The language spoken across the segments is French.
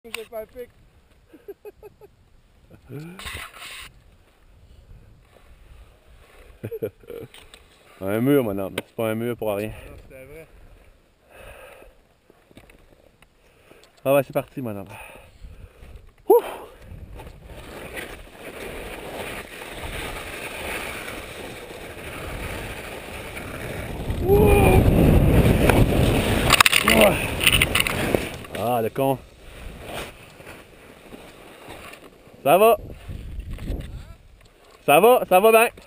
J'ai pas un pic. Un mur, mon homme. C'est pas un mur pour rien. Non, c'était vrai. Ah ouais, c'est parti, mon homme. Ouh! Ah, le con. Ça va. Ça va bien.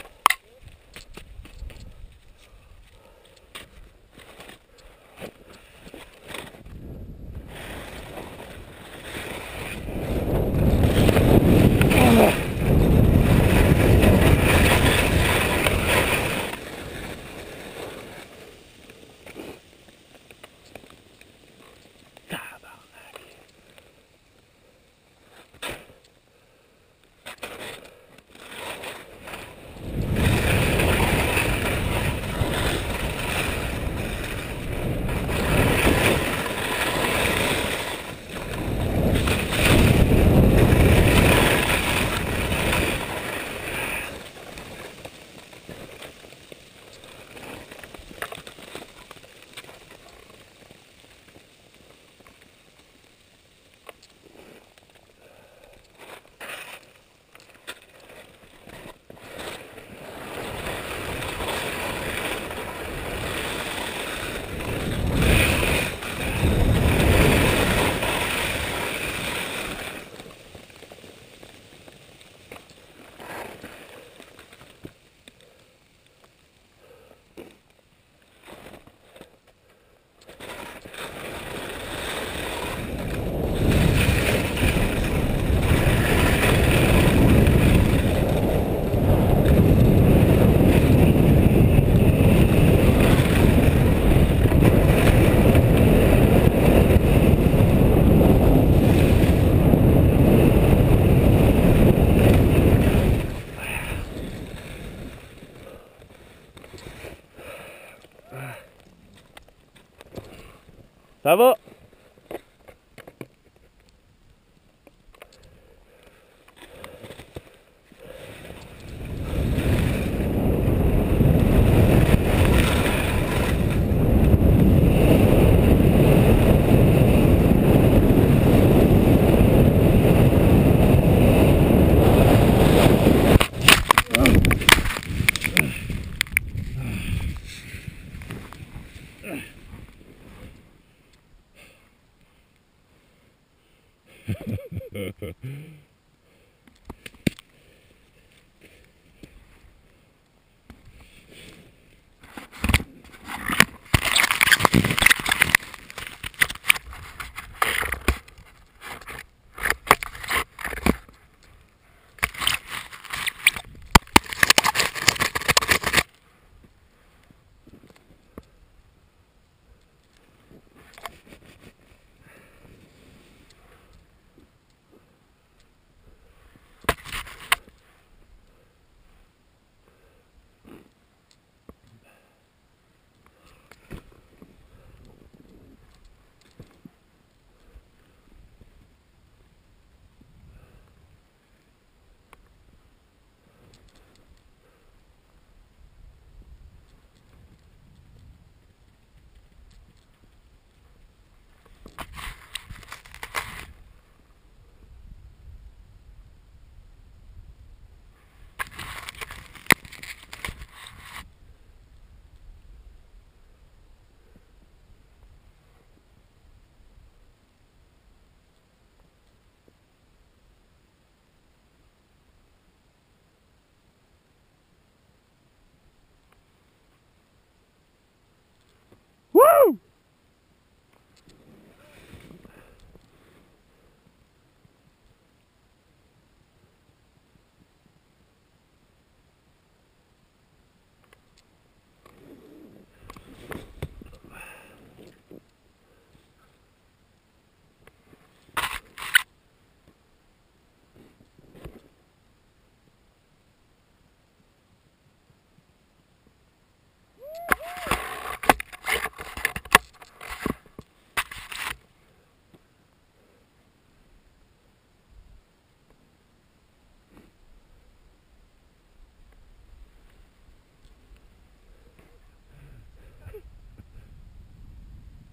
Ça va.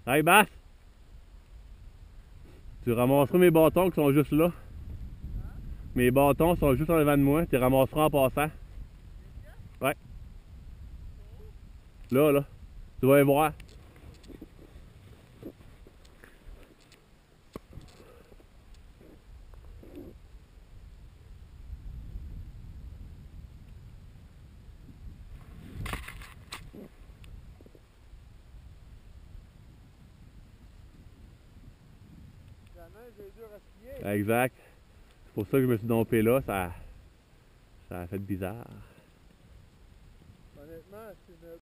Hey Bass! Tu ramasseras mes bâtons qui sont juste là. Mes bâtons sont juste en avant de moi, tu les ramasseras en passant. Ouais. Là, là. Tu vas les voir. Exact. C'est pour ça que je me suis dompé là, ça a fait bizarre. Honnêtement, c'est